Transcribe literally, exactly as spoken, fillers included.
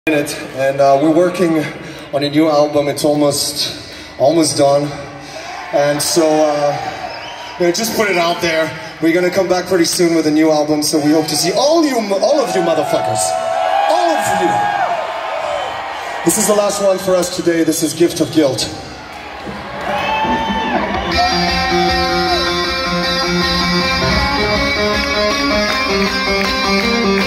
It, and uh, we're working on a new album. It's almost almost done, and so uh, you know, just put it out there. We're gonna come back pretty soon with a new album, so we hope to see all you, all of you motherfuckers, all of you. This is the last one for us today. This is Gift of Guilt. Thank you.